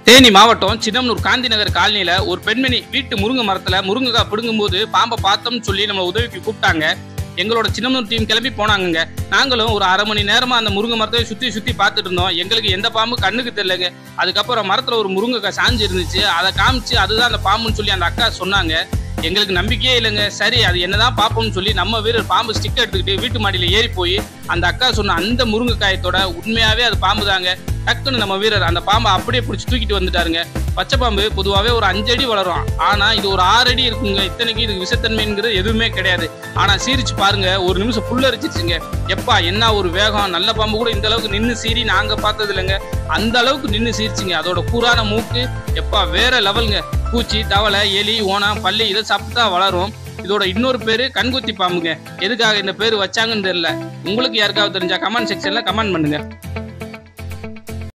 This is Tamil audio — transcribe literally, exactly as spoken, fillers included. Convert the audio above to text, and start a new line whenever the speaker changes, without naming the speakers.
தேனி மாவட்டம் சின்னமனூர் காந்தி நகர் காலனியில ஒரு பெண்மணி வீட்டு முருங்கை மரத்துல முருங்கைக்காய் பிடுங்கும் போது பாம்பை பார்த்தோம்னு சொல்லி நம்ம உதவிக்கு கூப்பிட்டாங்க. எங்களோட சின்னமனூர் டீம் கிளம்பி போனாங்க. நாங்களும் ஒரு அரை மணி நேரமா அந்த முருங்கை மரத்தை சுத்தி சுத்தி பார்த்துட்டு இருந்தோம். எங்களுக்கு எந்த பாம்பு கண்ணுக்கு தெரியலங்க. அதுக்கப்புறம் மரத்துல ஒரு முருங்கைக்காய் சாஞ்சு இருந்துச்சு. அதை காமிச்சு அதுதான் அந்த பாம்புன்னு சொல்லி அந்த அக்கா சொன்னாங்க. எங்களுக்கு நம்பிக்கையே இல்லைங்க. சரி அது என்னதான் பார்ப்போம்னு சொல்லி நம்ம வீரர் பாம்பு ஸ்டிக் எடுத்துக்கிட்டு வீட்டு மாடியில ஏறி போய் அந்த அக்கா சொன்ன அந்த முருங்கைக்காயத்தோட உண்மையாவே அது பாம்பு தாங்க. டக்குன்னு நம்ம வீரர் அந்த பாம்பை அப்படியே பிடிச்சி தூக்கிட்டு வந்துட்டாருங்க. பச்சை பாம்பு பொதுவாகவே ஒரு அஞ்சு அடி வளரும். ஆனா இது ஒரு ஆறு அடி இருக்குங்க. இத்தனைக்கு இதுக்கு விஷத்தன்மைங்கிறது எதுவுமே கிடையாது. ஆனா சீரிச்சு பாருங்க, ஒரு நிமிஷம் புல்லரிச்சிருச்சுங்க. எப்பா என்ன ஒரு வேகம்! நல்ல பாம்பு கூட இந்த அளவுக்கு நின்று சீறி நாங்க பார்த்தது இல்லைங்க. அந்த அளவுக்கு நின்று சீரிச்சுங்க. அதோட கூரான மூக்கு எப்பா வேற லெவலுங்க. பூச்சி, தவளை, எலி, ஓணம், பள்ளி இதை சாப்பிட்டா வளரும். இதோட இன்னொரு பேரு கண்குத்தி பாம்புங்க. எதுக்காக இந்த பேரு வச்சாங்கன்னு தெரியல. உங்களுக்கு யாருக்காவது தெரிஞ்சா கமெண்ட் செக்ஷன்ல கமெண்ட் பண்ணுங்க.